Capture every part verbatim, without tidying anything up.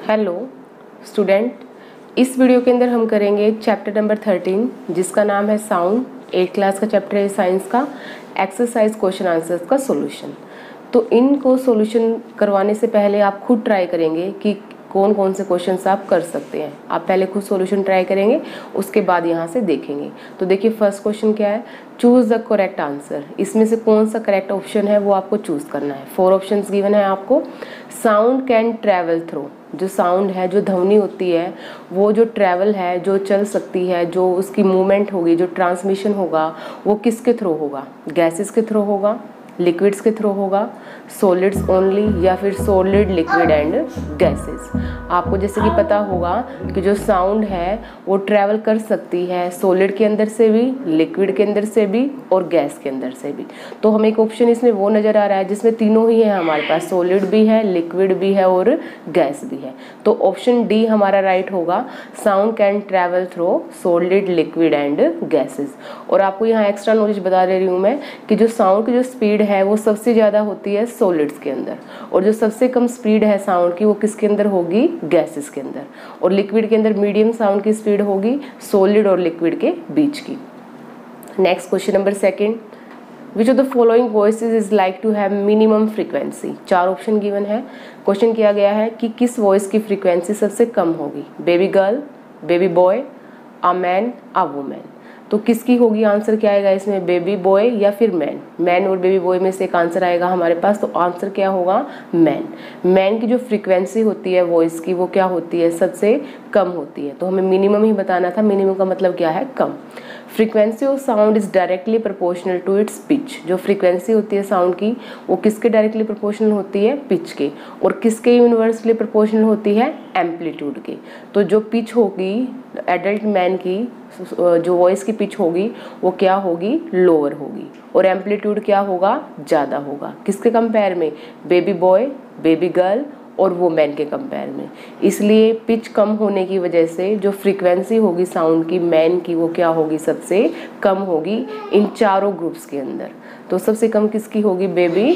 Hello student, इस video के अंदर हम करेंगे चैप्टर नंबर थर्टीन जिसका नाम है साउंड। एट क्लास का चैप्टर है साइंस का। एक्सरसाइज क्वेश्चन आंसर्स का सॉल्यूशन। तो इनको सॉल्यूशन करवाने से पहले आप खुद ट्राई करेंगे कि कौन कौन से क्वेश्चंस आप कर सकते हैं। आप पहले खुद सॉल्यूशन ट्राई करेंगे, उसके बाद यहाँ से देखेंगे। तो देखिए फर्स्ट क्वेश्चन क्या है, चूज द करेक्ट आंसर। इसमें से कौन सा करेक्ट ऑप्शन है वो आपको चूज करना है। फोर ऑप्शंस गिवन है आपको। साउंड कैन ट्रैवल थ्रू, जो साउंड है, जो ध्वनि होती है, वो जो ट्रैवल है, जो चल सकती है, जो उसकी मूवमेंट होगी, जो ट्रांसमिशन होगा, वो किसके थ्रू होगा? गैसेस के थ्रू होगा, लिक्विड्स के थ्रू होगा, सॉलिड्स ओनली, या फिर सॉलिड, लिक्विड एंड गैसेस। आपको जैसे कि पता होगा कि जो साउंड है वो ट्रैवल कर सकती है सॉलिड के अंदर से भी, लिक्विड के अंदर से भी और गैस के अंदर से भी। तो हमें एक ऑप्शन इसमें वो नज़र आ रहा है जिसमें तीनों ही है हमारे पास, सॉलिड भी है, लिक्विड भी है और गैस भी है। तो ऑप्शन डी हमारा राइट होगा, sound can travel through solid, liquid and gases. और आपको यहाँ एक्स्ट्रा नॉलेज बता दे रही हूँ मैं कि जो साउंड की जो स्पीड है वो सबसे ज़्यादा होती है सॉलिड्स के अंदर, और जो सबसे कम स्पीड है साउंड की वो किसके अंदर होगी? गैसेस के अंदर। और लिक्विड के अंदर मीडियम साउंड की स्पीड होगी सॉलिड और लिक्विड के बीच की। Next question number second, which of the following voices is like to have minimum frequency. चार ऑप्शन गिवन है। क्वेश्चन किया गया है कि किस वॉइस की फ्रीक्वेंसी सबसे कम होगी? Baby girl, baby boy, a man, a women. तो किसकी होगी? आंसर क्या आएगा इसमें? बेबी बॉय या फिर मैन। मैन और बेबी बॉय में से एक आंसर आएगा हमारे पास। तो आंसर क्या होगा? मैन। मैन की जो फ्रीक्वेंसी होती है वॉइस की वो क्या होती है? सबसे कम होती है। तो हमें मिनिमम ही बताना था। मिनिमम का मतलब क्या है? कम। Frequency of sound is directly proportional to its pitch. जो फ्रीक्वेंसी होती है साउंड की वो किसके डायरेक्टली प्रोपोर्शनल होती है? पिच के। और किसके यूनिवर्सली प्रोपोर्शनल होती है? एम्पलीट्यूड के। तो जो पिच होगी एडल्ट मैन की, जो वॉइस की पिच होगी वो क्या होगी? लोअर होगी। और एम्पलीट्यूड क्या होगा? ज़्यादा होगा। किसके कंपेयर में? बेबी बॉय, बेबी गर्ल और वुमेन के कंपेयर में। इसलिए पिच कम होने की वजह से जो फ्रीक्वेंसी होगी साउंड की मैन की वो क्या होगी? सबसे कम होगी इन चारों ग्रुप्स के अंदर। तो सबसे कम किसकी होगी? बेबी,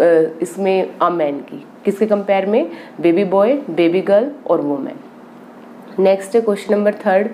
इसमें अ मैन की। किसके कंपेयर में? बेबी बॉय, बेबी गर्ल और वुमेन। नेक्स्ट है क्वेश्चन नंबर थर्ड।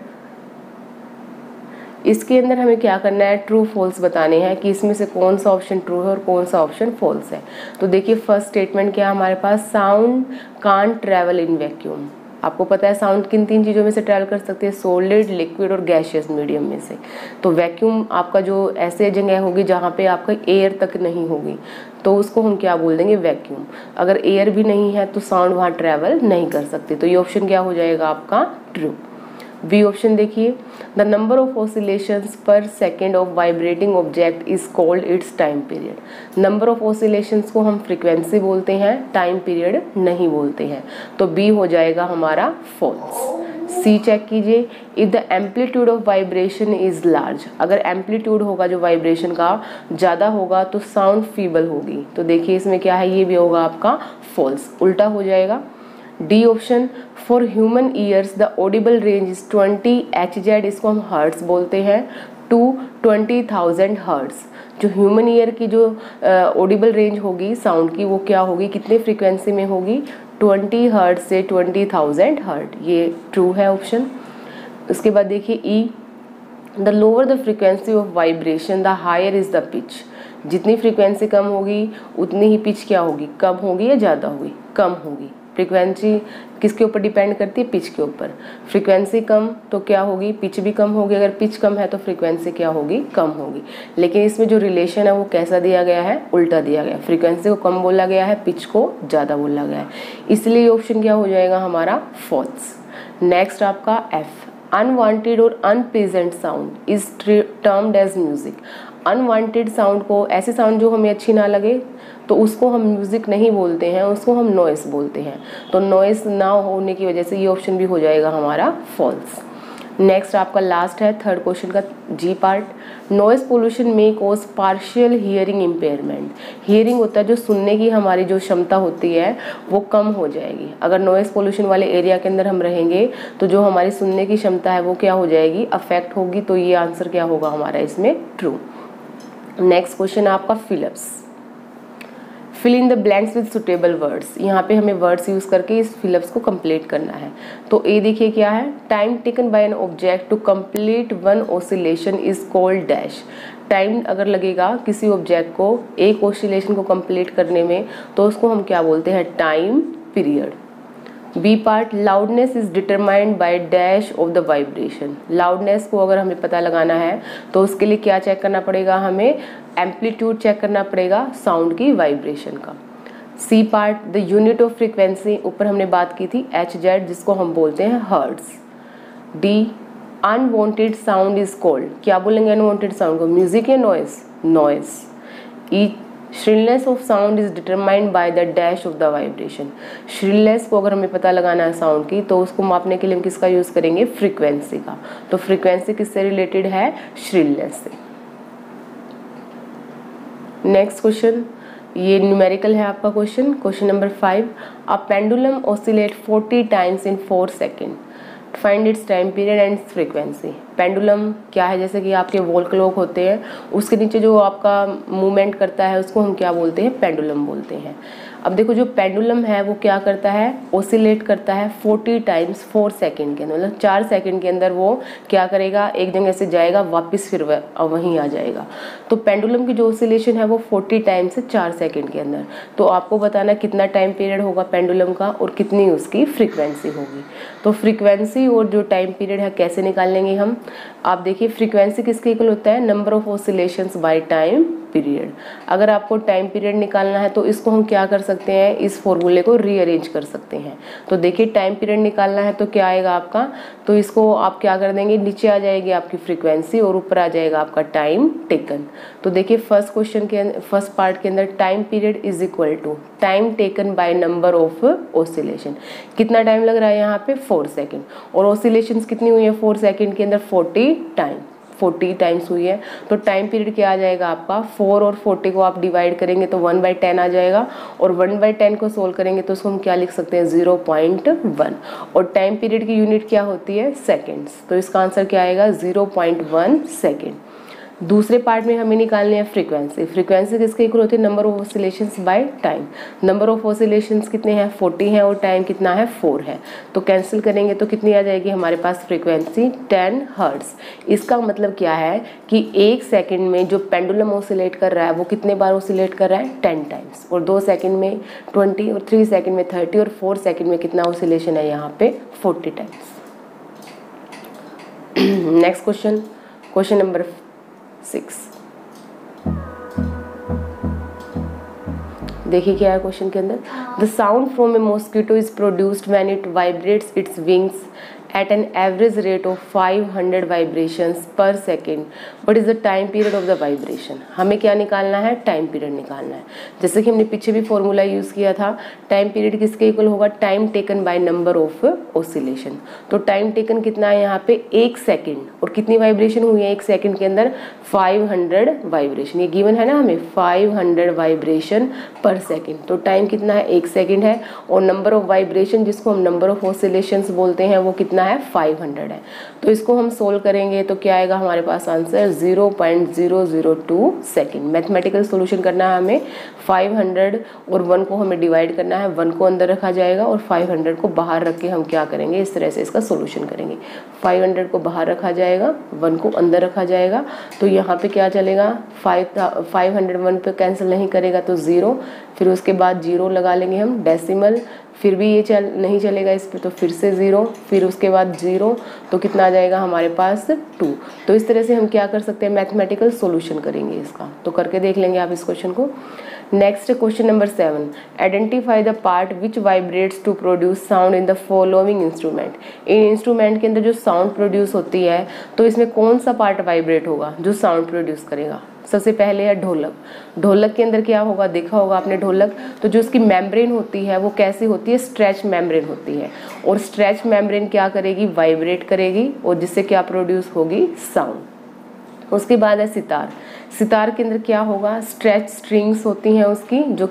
इसके अंदर हमें क्या करना है? ट्रू फॉल्स बताने हैं कि इसमें से कौन सा ऑप्शन ट्रू है और कौन सा ऑप्शन फॉल्स है। तो देखिए फर्स्ट स्टेटमेंट क्या है हमारे पास, sound can't travel in vacuum. आपको पता है साउंड किन तीन चीज़ों में से ट्रैवल कर सकती है? सॉलिड, लिक्विड और गैसियस मीडियम में से। तो वैक्यूम आपका जो ऐसे जगह होगी जहाँ पे आपका एयर तक नहीं होगी तो उसको हम क्या बोल देंगे? वैक्यूम। अगर एयर भी नहीं है तो साउंड वहाँ ट्रैवल नहीं कर सकती। तो ये ऑप्शन क्या हो जाएगा आपका? ट्रू। बी ऑप्शन देखिए, the number of oscillations per second of vibrating object is called its time period. Number of oscillations को हम फ्रीक्वेंसी बोलते हैं, टाइम पीरियड नहीं बोलते हैं। तो बी हो जाएगा हमारा फॉल्स। सी चेक कीजिए, if the amplitude of vibration is large. अगर एम्पलीट्यूड होगा जो वाइब्रेशन का ज़्यादा होगा तो साउंड फीबल होगी। तो देखिए इसमें क्या है, ये भी होगा आपका फॉल्स, उल्टा हो जाएगा। D option, for human ears the audible range is twenty H Z, इसको हम हर्ट्स बोलते हैं, टू ट्वेंटी थाउजेंड हर्ट्स। जो ह्यूमन ईयर की जो ऑडिबल uh, रेंज होगी साउंड की वो क्या होगी? कितने फ्रीक्वेंसी में होगी? ट्वेंटी हर्ट से ट्वेंटी थाउजेंड हर्ट। ये ट्रू है ऑप्शन। उसके बाद देखिए E, the lower the frequency of vibration the higher is the pitch. जितनी फ्रीक्वेंसी कम होगी उतनी ही पिच क्या होगी? कम होगी या ज़्यादा होगी? कम होगी। फ्रीक्वेंसी किसके ऊपर डिपेंड करती है? पिच के ऊपर। फ्रीक्वेंसी कम तो क्या होगी? पिच भी कम होगी। अगर पिच कम है तो फ्रीक्वेंसी क्या होगी? कम होगी। लेकिन इसमें जो रिलेशन है वो कैसा दिया गया है? उल्टा दिया गया है। फ्रीक्वेंसी को कम बोला गया है, पिच को ज़्यादा बोला गया है। इसलिए ऑप्शन क्या हो जाएगा हमारा? फॉल्स। नेक्स्ट आपका एफ, अनवांटेड और unpleasant sound is termed as music. Unwanted sound को, ऐसे साउंड जो हमें अच्छी ना लगे तो उसको हम म्यूजिक नहीं बोलते हैं, उसको हम नॉइस बोलते हैं। तो नॉइस ना होने की वजह से ये ऑप्शन भी हो जाएगा हमारा फॉल्स। नेक्स्ट आपका लास्ट है थर्ड क्वेश्चन का G part, noise pollution may cause partial hearing impairment. Hearing होता है जो सुनने की हमारी जो क्षमता होती है वो कम हो जाएगी। अगर नॉइस पोल्यूशन वाले एरिया के अंदर हम रहेंगे तो जो हमारी सुनने की क्षमता है वो क्या हो जाएगी? अफेक्ट होगी। तो ये आंसर क्या होगा हमारा इसमें? ट्रू। नेक्स्ट क्वेश्चन आपका फिलिप्स। Fill in the blanks with suitable words, यहाँ पे हमें वर्ड्स यूज़ करके इस फिलअप्स को कंप्लीट करना है। तो ए देखिए क्या है, time taken by an object to complete one oscillation is called dash. Time अगर लगेगा किसी ऑब्जेक्ट को एक ऑसिलेशन को कंप्लीट करने में तो उसको हम क्या बोलते हैं, time period. B part, loudness is determined by dash of the vibration. Loudness को अगर हमें पता लगाना है तो उसके लिए क्या चेक करना पड़ेगा, हमें एम्पलीट्यूड चेक करना पड़ेगा साउंड की वाइब्रेशन का। C part, the unit of frequency, ऊपर हमने बात की थी एच जेड जिसको हम बोलते हैं hertz. D, unwanted sound is called, क्या बोलेंगे अनवांटेड साउंड को, म्यूजिक या noise, noise. E, shrillness of sound is determined by the dash of the vibration. Shrillness को अगर हमें पता लगाना है साउंड की तो उसको मापने के लिए हम किसका यूज करेंगे, फ्रीक्वेंसी का। तो फ्रीक्वेंसी किससे रिलेटेड है, श्रिलनेस से। नेक्स्ट क्वेश्चन, ये न्यूमेरिकल है आपका question, question number five. A pendulum oscillate forty times in four second, find its time period and frequency. Pendulum क्या है, जैसे कि आपके वॉल क्लॉक होते हैं उसके नीचे जो आपका मूवमेंट करता है उसको हम क्या बोलते हैं, पेंडुलम बोलते हैं। अब देखो जो पेंडुलम है वो क्या करता है, ओसिलेट करता है फोर्टी टाइम्स फोर सेकंड के अंदर, मतलब चार सेकंड के अंदर वो क्या करेगा, एक जगह से जाएगा वापस फिर वहीं आ जाएगा। तो पेंडुलम की जो ओसिलेशन है वो फोर्टी टाइम्स है चार सेकंड के अंदर। तो आपको बताना कितना टाइम पीरियड होगा पेंडुलम का और कितनी उसकी फ्रीक्वेंसी होगी। तो फ्रीक्वेंसी और जो टाइम पीरियड है कैसे निकाल लेंगे हम, आप देखिए फ्रीक्वेंसी किसके इक्वल होता है, number of oscillations by time period. अगर आपको टाइम पीरियड निकालना है तो इसको हम क्या कर सकते हैं, इस फॉर्मूले को रीअरेंज कर सकते हैं। तो देखिए टाइम पीरियड निकालना है तो क्या आएगा आपका, तो इसको आप क्या कर देंगे, नीचे आ जाएगी आपकी फ्रीक्वेंसी और ऊपर आ जाएगा आपका टाइम टेकन। तो देखिए फर्स्ट क्वेश्चन के फर्स्ट पार्ट के अंदर time period is equal to time taken by number of oscillation. कितना टाइम लग रहा है यहाँ पे, फोर सेकेंड, और ऑसिलेशंस कितनी हुई है फोर सेकेंड के अंदर, फोर्टी टाइम फोर्टी टाइम्स हुई है। तो टाइम पीरियड क्या आ जाएगा आपका, फोर और फोर्टी को आप डिवाइड करेंगे तो वन बाई टेन आ जाएगा, और वन बाई टेन को सोल्व करेंगे तो उसको हम क्या लिख सकते हैं, जीरो पॉइंट वन। और टाइम पीरियड की यूनिट क्या होती है, सेकेंड्स। तो इसका आंसर क्या आएगा, जीरो पॉइंट वन सेकेंड। दूसरे पार्ट में हमें निकालनी है फ्रीक्वेंसी। फ्रीक्वेंसी किसके इक्वल होती है, number of oscillations by time. Number of oscillations कितने हैं, फोर्टी हैं, और टाइम कितना है, फोर है। तो कैंसिल करेंगे तो कितनी आ जाएगी हमारे पास फ्रीक्वेंसी, टेन हर्ट्ज। इसका मतलब क्या है कि एक सेकंड में जो पेंडुलम ऑसिलेट कर रहा है वो कितने बार ऑसिलेट कर रहा है, टेन टाइम्स, और दो सेकंड में ट्वेंटी, और थ्री सेकंड में थर्टी, और फोर सेकंड में कितना ऑसिलेशन है यहाँ पे, forty times. Next question, question number six. देखिए क्या है क्वेश्चन के अंदर, the sound from a mosquito is produced when it vibrates its wings at an average rate of five hundred vibrations per second. What is the time period of the vibration? हमें क्या निकालना है, time period निकालना है। जैसे कि हमने पीछे भी फॉर्मूला यूज़ किया था, टाइम पीरियड किसके इक्वल होगा, time taken by number of oscillation. तो टाइम टेकन कितना है यहाँ पे, एक सेकेंड, और कितनी वाइब्रेशन हुई है एक सेकेंड के अंदर, फाइव हंड्रेड वाइब्रेशन। ये गिवन है ना हमें, फाइव हंड्रेड वाइब्रेशन पर सेकेंड। तो टाइम कितना है, एक सेकेंड है, और नंबर ऑफ वाइब्रेशन जिसको हम नंबर ऑफ ऑसिलेशंस बोलते हैं वो कितना है, फाइव हंड्रेड है। तो इसको हम सोल्व करेंगे तो क्या आएगा हमारे पास answer, zero point zero zero two second. Mathematical solution करना है हमें, फाइव हंड्रेड और वन को हमें डिवाइड करना है, वन को अंदर रखा जाएगा और फाइव हंड्रेड को बाहर रख के हम क्या करेंगे, इस तरह से इसका सॉल्यूशन करेंगे। फाइव हंड्रेड को बाहर रखा जाएगा, वन को अंदर रखा जाएगा, तो यहाँ पे क्या चलेगा, फाइव फाइव हंड्रेड वन पे कैंसिल नहीं करेगा तो ज़ीरो, फिर उसके बाद जीरो लगा लेंगे हम डेसिमल, फिर भी ये चल नहीं चलेगा इस पर, तो फिर से ज़ीरो, फिर उसके बाद ज़ीरो, तो कितना आ जाएगा हमारे पास, टू। तो इस तरह से हम क्या कर सकते हैं, मैथमेटिकल सॉल्यूशन करेंगे इसका। तो करके देख लेंगे आप इस क्वेश्चन को। Next question number seven, identify the part which vibrates to produce sound in the following instrument. इन इंस्ट्रूमेंट के अंदर जो साउंड प्रोड्यूस होती है तो इसमें कौन सा पार्ट वाइब्रेट होगा जो साउंड प्रोड्यूस करेगा। सबसे पहले है ढोलक। ढोलक के अंदर क्या होगा, देखा होगा आपने ढोलक, तो जो उसकी मेम्ब्रेन होती है वो कैसी होती है, स्ट्रेच मेम्ब्रेन होती है, और स्ट्रेच मेम्ब्रेन क्या करेगी, वाइब्रेट करेगी, और जिससे क्या प्रोड्यूस होगी, साउंड। उसके बाद है सितार। सितार के अंदर क्या होगा, स्ट्रेच स्ट्रिंग्स होती हैं उसकी, जो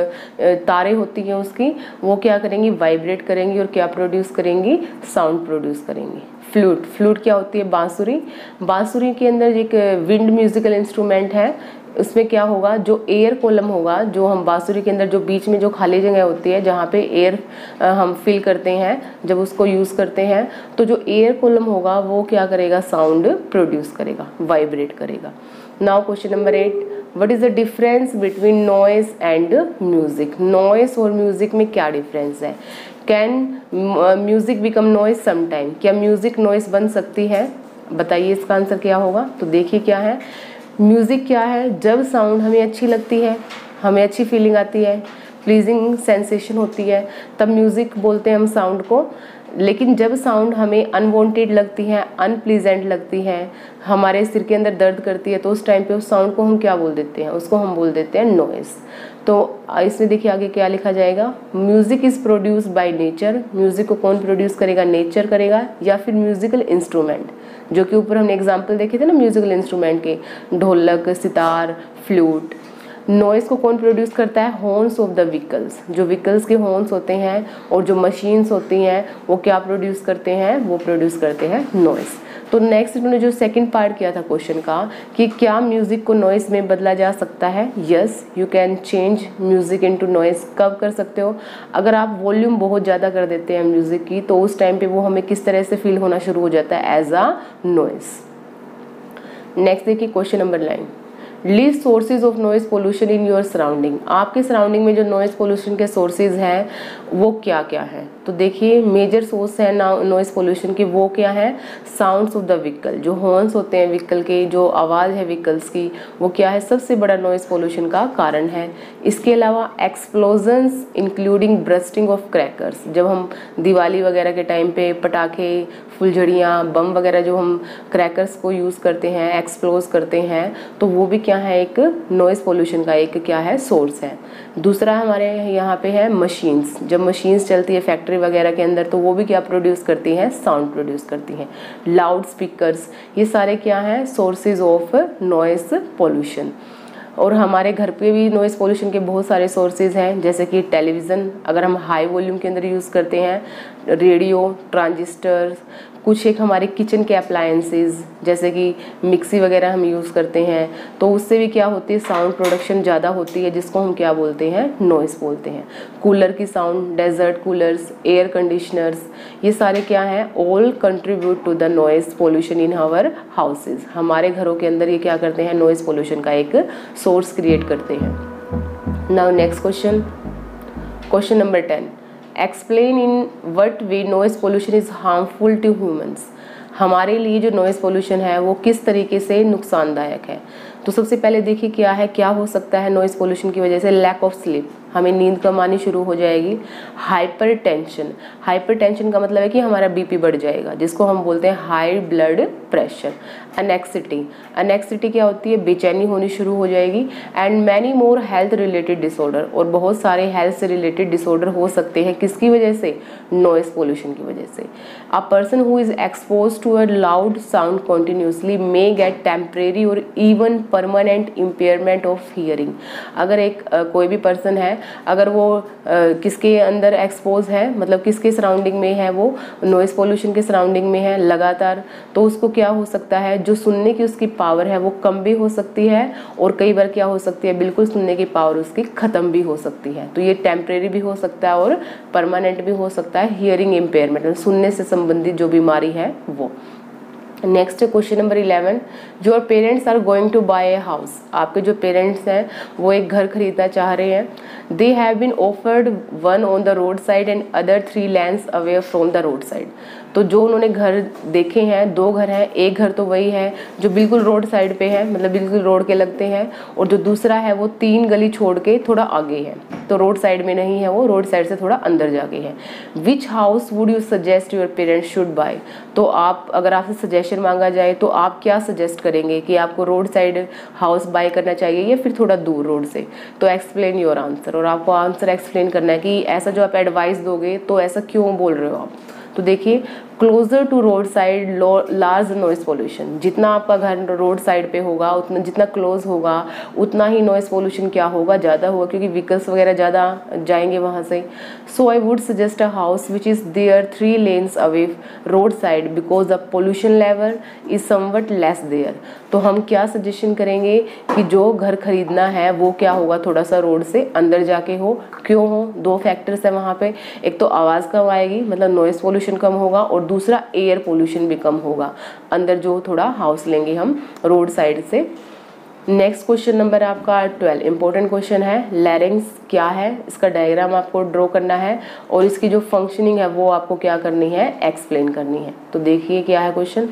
तारे होती हैं उसकी, वो क्या करेंगी, वाइब्रेट करेंगी और क्या प्रोड्यूस करेंगी, साउंड प्रोड्यूस करेंगी। फ्लूट। फ्लूट क्या होती है, बांसुरी। बांसुरी के अंदर एक विंड म्यूजिकल इंस्ट्रूमेंट है, उसमें क्या होगा, जो एयर कॉलम होगा, जो हम बांसुरी के अंदर जो बीच में जो खाली जगह होती है जहाँ पे एयर हम फिल करते हैं जब उसको यूज़ करते हैं, तो जो एयर कॉलम होगा वो क्या करेगा, साउंड प्रोड्यूस करेगा, वाइब्रेट करेगा। Now question number eight, what is the difference between noise and music. Noise और म्यूजिक में क्या डिफरेंस है। Can music become noise sometime, क्या म्यूजिक नॉइस बन सकती है, बताइए इसका आंसर क्या होगा। तो देखिए क्या है, म्यूज़िक क्या है, जब साउंड हमें अच्छी लगती है, हमें अच्छी फीलिंग आती है, प्लीजिंग सेंसेशन होती है, तब म्यूज़िक बोलते हैं हम साउंड को। लेकिन जब साउंड हमें अनवांटेड लगती है, अनप्लीजेंट लगती है, हमारे सिर के अंदर दर्द करती है, तो उस टाइम पे उस साउंड को हम क्या बोल देते हैं, उसको हम बोल देते हैं नॉइस। तो इसमें देखिए आगे क्या लिखा जाएगा, music is produce by nature. Music को कौन प्रोड्यूस करेगा, नेचर करेगा, या फिर म्यूजिकल इंस्ट्रूमेंट, जो कि ऊपर हमने एग्जाम्पल देखे थे ना म्यूजिकल इंस्ट्रूमेंट के, ढोलक, सितार, फ्लूट। नॉइस को कौन प्रोड्यूस करता है, हॉर्न्स ऑफ द व्हीकल्स, जो व्हीकल्स के हॉर्न्स होते हैं और जो मशीन्स होती हैं वो क्या प्रोड्यूस करते हैं, वो प्रोड्यूस करते हैं नॉइस। तो नेक्स्ट इन्होंने जो सेकंड पार्ट किया था क्वेश्चन का कि क्या म्यूजिक को नॉइस में बदला जा सकता है, yes you can change music into noise. कब कर सकते हो, अगर आप वॉल्यूम बहुत ज़्यादा कर देते हैं म्यूजिक की, तो उस टाइम पे वो हमें किस तरह से फील होना शुरू हो जाता है, एज अ नॉइस। नेक्स्ट देखिए question number nine, list sources of noise pollution in your surrounding. आपके सराउंडिंग में जो नॉइस पोल्यूशन के सोर्सेज हैं वो क्या क्या है। तो देखिए मेजर सोर्स है ना नॉइस पोल्यूशन की, वो क्या है, साउंड्स ऑफ द व्हीकल, जो हॉर्न्स होते हैं व्हीकल के, जो आवाज़ है व्हीकल्स की, वो क्या है, सबसे बड़ा नॉइस पोल्यूशन का कारण है। इसके अलावा explosions including bursting of crackers, जब हम दिवाली वगैरह के टाइम पे पटाखे, फुलझड़ियाँ, बम वगैरह जो हम क्रैकर्स को यूज़ करते हैं, एक्सप्लोज करते हैं, तो वो भी क्या है, एक नॉइस पोल्यूशन का एक क्या है, सोर्स है। दूसरा हमारे यहाँ पे है मशीन्स, जब मशीन्स चलती है फैक्ट्री वगैरह के अंदर, तो वो भी क्या प्रोड्यूस करती हैं, साउंड प्रोड्यूस करती हैं। लाउड स्पीकर्स, ये सारे क्या हैं, सोर्सेज ऑफ नॉइस पोल्यूशन। और हमारे घर पे भी नॉइस पोल्यूशन के बहुत सारे सोर्सेज हैं, जैसे कि टेलीविज़न, अगर हम हाई वॉल्यूम के अंदर यूज़ करते हैं, रेडियो, ट्रांजिस्टर, कुछ एक हमारे किचन के अप्लायंसेस जैसे कि मिक्सी वगैरह हम यूज़ करते हैं, तो उससे भी क्या होती है, साउंड प्रोडक्शन ज़्यादा होती है, जिसको हम क्या बोलते हैं, नॉइस बोलते हैं। कूलर की sound, desert coolers, air conditioners, ये सारे क्या हैं, all contribute to the noise pollution in our houses. हमारे घरों के अंदर ये क्या करते हैं, नॉइस पोल्यूशन का एक सोर्स क्रिएट करते हैं। Now next question, question number ten, explain in what way noise pollution is harmful to humans. हमारे लिए जो नॉइस पोल्यूशन है वो किस तरीके से नुकसानदायक है। तो सबसे पहले देखिए क्या है, क्या हो सकता है नॉइस पोल्यूशन की वजह से, लैक ऑफ स्लीप, हमें नींद कम आनी शुरू हो जाएगी। हाइपर टेंशन, हाइपर टेंशन का मतलब है कि हमारा बीपी बढ़ जाएगा, जिसको हम बोलते हैं high blood pressure. Anxiety, anxiety क्या होती है, बेचैनी होनी शुरू हो जाएगी। And many more health related disorder, और बहुत सारे हेल्थ से रिलेटेड डिसऑर्डर हो सकते हैं, किसकी वजह से, नॉइस पोल्यूशन की वजह से। A person who is expose to a loud sound continuously may get temporary or even permanent impairment of hearing. अगर एक uh, कोई भी पर्सन है, अगर वो uh, किसके अंदर एक्सपोज है, मतलब किसके सराउंडिंग में है, वो नॉइस पोल्यूशन के सराउंडिंग में है लगातार, तो उसको क्या हो सकता है, जो सुनने की उसकी पावर है वो कम भी हो सकती है, और कई बार क्या हो सकती है, बिल्कुल सुनने की पावर उसकी ख़त्म भी हो सकती है। तो ये टेम्परेरी भी हो सकता है और परमानेंट भी हो सकता है, हियरिंग इम्पेयरमेंट, मतलब सुनने से संबंधित जो बीमारी है वो। Next question number eleven, your parents are going to buy a house. आपके जो पेरेंट्स हैं वो एक घर खरीदना चाह रहे हैं। They have been offered one on the road side and other three lands away from the road side. तो जो उन्होंने घर देखे हैं, दो घर हैं, एक घर तो वही है जो बिल्कुल रोड साइड पे है, मतलब बिल्कुल रोड के लगते हैं, और जो दूसरा है वो तीन गली छोड़ के थोड़ा आगे है, तो रोड साइड में नहीं है, वो रोड साइड से थोड़ा अंदर जाके है। Which house would you suggest your parents should buy. तो आप, अगर आपसे सजेशन मांगा जाए तो आप क्या सजेस्ट करेंगे कि आपको रोड साइड हाउस बाय करना चाहिए या फिर थोड़ा दूर रोड से। तो एक्सप्लेन योर आंसर, और आपको आंसर एक्सप्लेन करना है कि ऐसा जो आप एडवाइस दोगे तो ऐसा क्यों बोल रहे हो आप। तो देखिए closer to road side large noise pollution, जितना आपका घर रोड साइड पे होगा उतना जितना क्लोज होगा उतना ही नॉइस पोल्यूशन क्या होगा, ज़्यादा होगा, क्योंकि व्हीकल्स वगैरह ज़्यादा जाएंगे वहाँ से. So I would suggest a house which is there three lanes away road side because the pollution level is somewhat less there. तो हम क्या सजेशन करेंगे कि जो घर खरीदना है वो क्या होगा, थोड़ा सा रोड से अंदर जाके हो. क्यों हो, दो फैक्टर्स है वहाँ पे. एक तो आवाज़ कम आएगी, मतलब नॉइस पोल्यूशन कम होगा, और दूसरा एयर पोल्यूशन भी कम होगा अंदर जो थोड़ा हाउस लेंगे हम रोड साइड से. नेक्स्ट क्वेश्चन नंबर आपका ट्वेल्व, इंपॉर्टेंट क्वेश्चन है. लैरिंग्स क्या है, इसका डायग्राम आपको ड्रॉ करना है और इसकी जो फंक्शनिंग है वो आपको क्या करनी है, एक्सप्लेन करनी है. तो देखिए क्या है क्वेश्चन.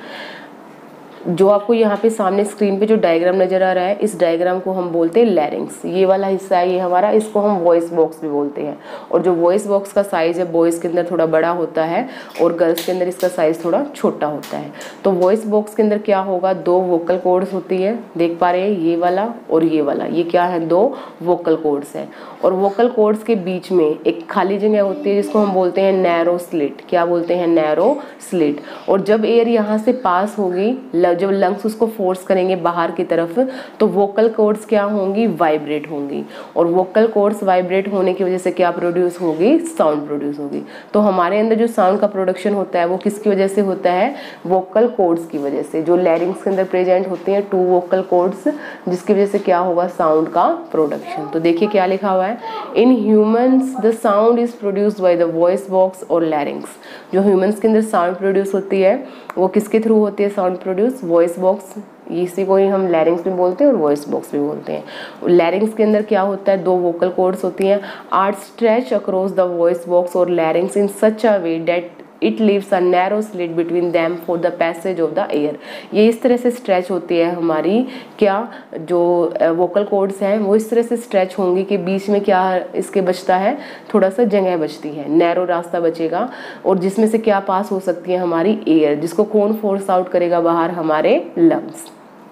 जो आपको यहाँ पे सामने स्क्रीन पे जो डायग्राम नजर आ रहा है, इस डायग्राम को हम बोलते हैं लैरिंग्स. ये वाला हिस्सा है ये हमारा, इसको हम वॉइस बॉक्स भी बोलते हैं. और जो वॉइस बॉक्स का साइज है बॉयज़ के अंदर थोड़ा बड़ा होता है और गर्ल्स के अंदर इसका साइज थोड़ा छोटा होता है. तो वॉइस बॉक्स के अंदर क्या होगा, दो वोकल कॉर्ड्स होती है, देख पा रहे हैं, ये वाला और ये वाला. ये क्या है, दो वोकल कॉर्ड्स है. और वोकल कॉर्ड्स के बीच में एक खाली जगह होती है जिसको हम बोलते हैं नैरो स्लिट. क्या बोलते हैं, नैरो स्लिट. और जब एयर यहाँ से पास होगी, जब लंग्स उसको फोर्स करेंगे बाहर की तरफ, तो वोकल कॉर्ड्स क्या होंगी, वाइब्रेट होंगी. और वोकल कॉर्ड्स वाइब्रेट होने की वजह से क्या प्रोड्यूस होगी, साउंड प्रोड्यूस होगी. तो हमारे अंदर जो साउंड का प्रोडक्शन होता है वो किसकी वजह से होता है, वोकल कॉर्ड्स की वजह से. जो लैरिंग्स के अंदर प्रेजेंट होती हैं टू वोकल कॉर्ड्स, जिसकी वजह से क्या होगा, साउंड का प्रोडक्शन. तो देखिए क्या लिखा हुआ है, in humans the sound is produced by the voice box or larynx. जो ह्यूमंस के अंदर साउंड प्रोड्यूस होती है वो किसके थ्रू होती है, साउंड प्रोड्यूस, वॉइस बॉक्स. इसी को ही हम लैरिंग्स भी बोलते हैं और वॉइस बॉक्स भी बोलते हैं. लैरिंग्स के अंदर क्या होता है, दो वोकल कॉर्ड्स होती हैं, are stretch across the voice box or larynx in such a way that it leaves a narrow slit between them for the passage of the air. ये इस तरह से स्ट्रेच होती है हमारी, क्या जो वोकल कॉर्ड्स हैं वो इस तरह से स्ट्रेच होंगी कि बीच में क्या इसके बचता है, थोड़ा सा जगह बचती है, नैरो रास्ता बचेगा, और जिसमें से क्या पास हो सकती है, हमारी एयर, जिसको कौन फोर्स आउट करेगा बाहर, हमारे lungs.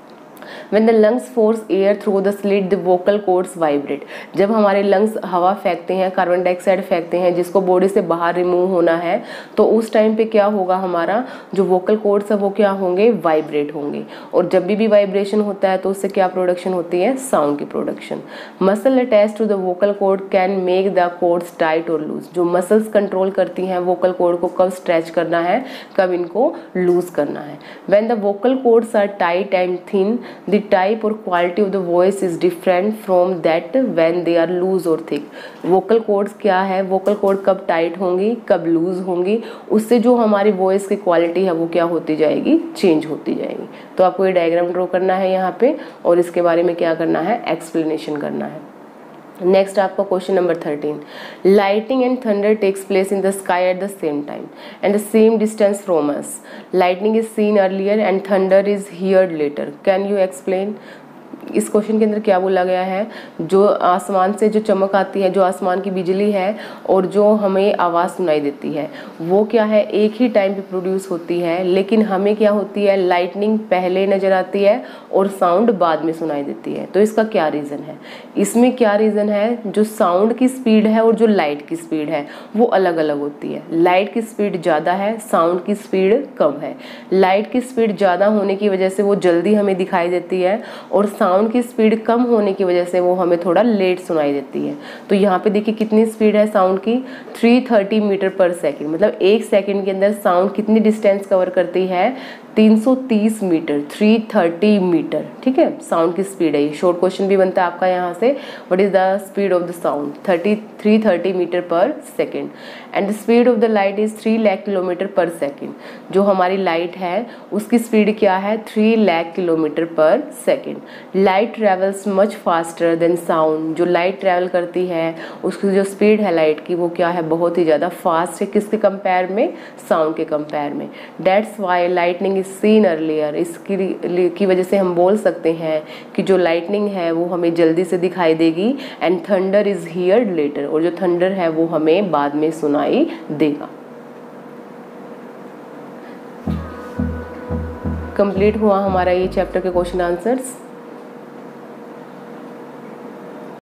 When the lungs force air through the slit, the vocal cords vibrate. जब हमारे लंग्स हवा फेंकते हैं, कार्बन डाइऑक्साइड फेंकते हैं जिसको बॉडी से बाहर रिमूव होना है, तो उस टाइम पे क्या होगा, हमारा जो वोकल कॉर्ड्स है वो क्या होंगे, वाइब्रेट होंगे. और जब भी भी वाइब्रेशन होता है तो उससे क्या प्रोडक्शन होती है, साउंड की production. Muscle attach to the vocal cord can make the cords tight or loose. जो मसल्स कंट्रोल करती हैं वोकल कॉर्ड को कब स्ट्रेच करना है, कब इनको लूज करना है. When the vocal cords are tight and thin, the type or quality of the voice is different from that when they are loose or thick. vocal cords क्या है, vocal cord कब tight होंगी, कब loose होंगी, उससे जो हमारी voice की क्वालिटी है वो क्या होती जाएगी, चेंज होती जाएगी. तो आपको ये डायग्राम ड्रॉ करना है यहाँ पे और इसके बारे में क्या करना है, एक्सप्लेनेशन करना है. नेक्स्ट आपका question number thirteen, lighting and thunder takes place in the sky at the same time and the same distance from us. Lightning is seen earlier and thunder is heard later. Can you explain. इस question के अंदर क्या बोला गया है, जो आसमान से जो चमक आती है, जो आसमान की बिजली है और जो हमें आवाज़ सुनाई देती है वो क्या है, एक ही टाइम पे प्रोड्यूस होती है, लेकिन हमें क्या होती है, लाइटनिंग पहले नज़र आती है और साउंड बाद में सुनाई देती है. तो इसका क्या रीज़न है, इसमें क्या रीज़न है, जो साउंड की स्पीड है और जो लाइट की स्पीड है वो अलग अलग होती है. लाइट की स्पीड ज़्यादा है, साउंड की स्पीड कम है. लाइट की स्पीड ज़्यादा होने की वजह से वो जल्दी हमें दिखाई देती है और साउंड की स्पीड कम होने की वजह से वो हमें थोड़ा लेट सुनाई देती है. तो यहाँ पे देखिए कितनी स्पीड है साउंड की, तीन सौ तीस मीटर पर सेकंड. मतलब एक सेकंड के अंदर साउंड कितनी डिस्टेंस कवर करती है, तीन सौ तीस मीटर, तीन सौ तीस मीटर. ठीक है, साउंड की स्पीड है. ये शॉर्ट क्वेश्चन भी बनता है आपका यहाँ से, what is the speed of the sound, तीन सौ तीस meter per second. And the speed of the light is तीन लाख किलोमीटर पर सेकंड. जो हमारी लाइट है उसकी स्पीड क्या है, तीन lakh kilometer per second. Light travels much faster than sound. जो लाइट ट्रेवल करती है उसकी जो स्पीड है लाइट की वो क्या है, बहुत ही ज़्यादा फास्ट है. किसके कंपेयर में, साउंड के कंपेयर में. That's why lightning is seen earlier. इसकी की वजह से हम बोल सकते हैं कि जो लाइटनिंग है वो हमें जल्दी से दिखाई देगी. And thunder is heard later. और जो थंडर है वो हमें बाद में सुनाई देगा. कंप्लीट हुआ हमारा ये चैप्टर के क्वेश्चन आंसर्स.